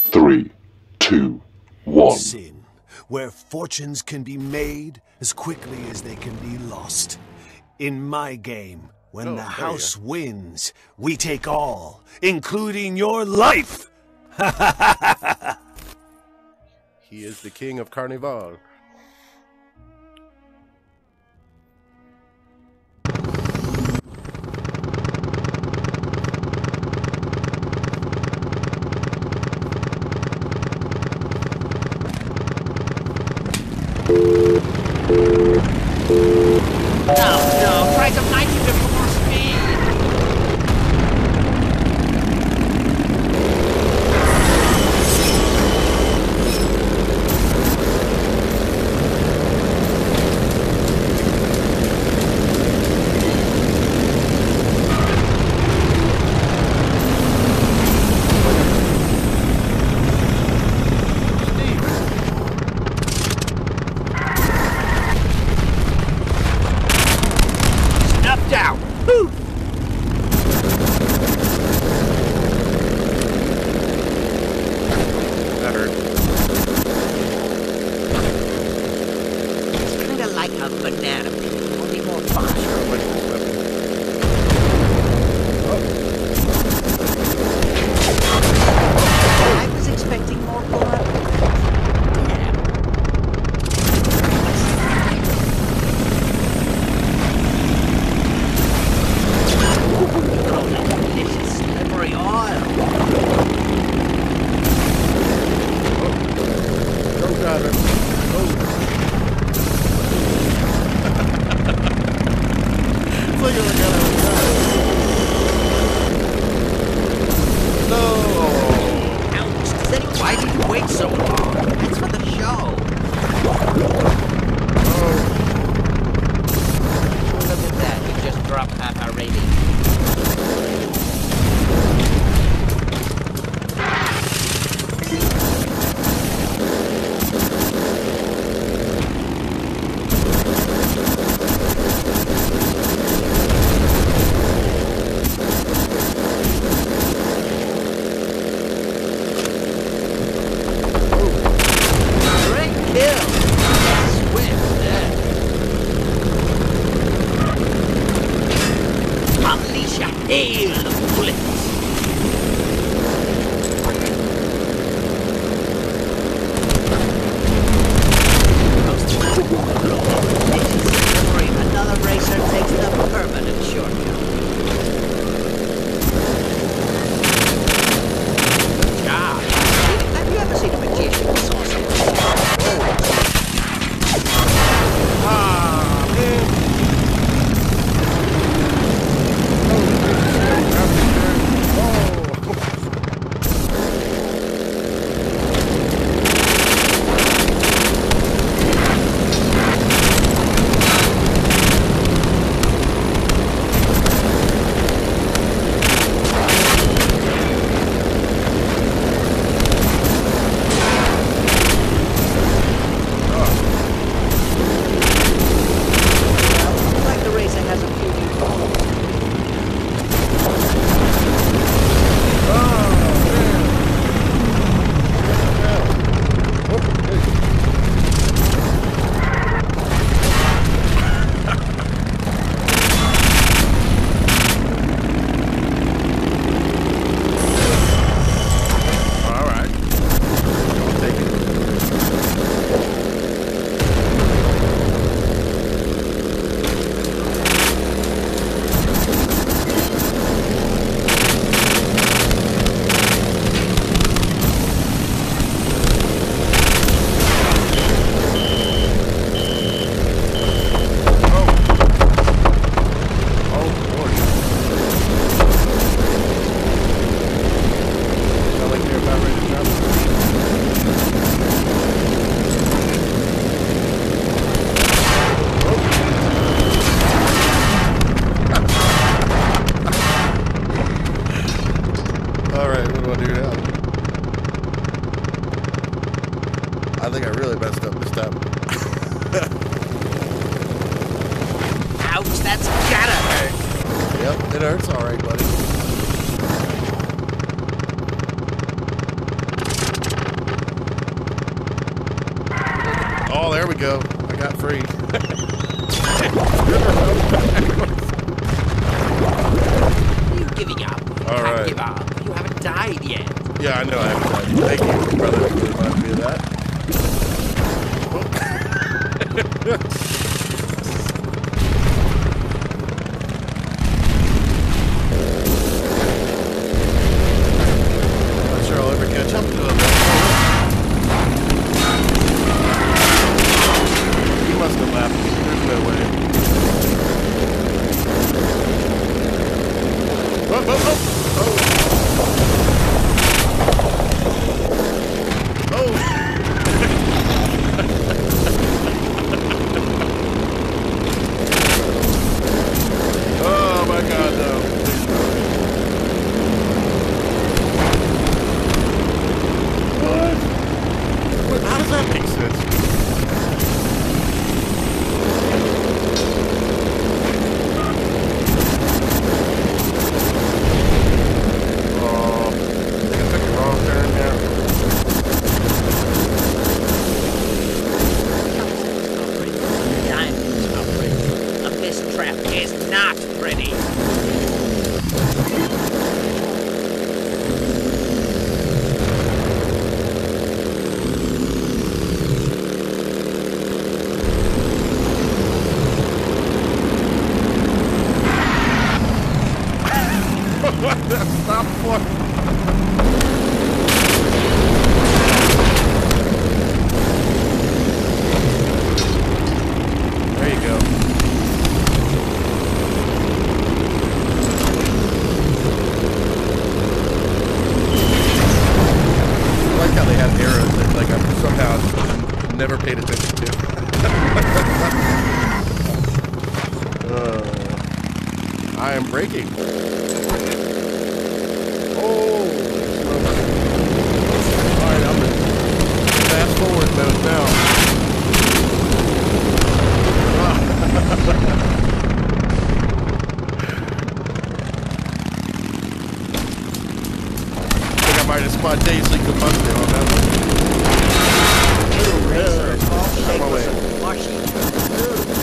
3, 2, 1. Sin, where fortunes can be made as quickly as they can be lost. In my game, when the house wins, we take all, including your life! He is the king of Carnival. No, try some nitrogen for more speed. Snuffed out. Whew. That hurt. It's kinda like a banana peel, only more fire. I was expecting more blood. Damn. Oh, that delicious slippery oil. Go, driver. It's like you're gonna Ouch, does anyone, why did you wait so long? That's for the show. Look at that, we just dropped half our rating. Great kill! Swift there. Unleash a hail of bullets. Another racer takes the permanent shortcut. Good job. Have you ever seen a magician with sorcery? Looks like the racer has a few new balls. All right. I'll take it. Oh, boy. Sound like you're about ready to drop. All right, what do I do now? I think I really messed up this time. Ouch, that's gotta hurt. Yep, it hurts all right, buddy. there we go. I got free. You giving up? You All can't right. give up. You haven't died yet. Yeah, I know I haven't died. Thank you, brother, for reminding me of that. Not sure I'll ever catch up to him. He must have left. There's no way. Oh, oh, oh, oh. Oh. Oh my God, no. What? How does that make sense? Oh, I think I took the wrong turn now. Time is not ready. A mist trap is not ready. What the stop for? There you go. I like how they have arrows that like I'm somehow never paid attention to. I am braking. Oh, alright, I'm in fast forward mode now. I think I might have spontaneously combusted on that one. Racer, all I'm away. shapes, washing.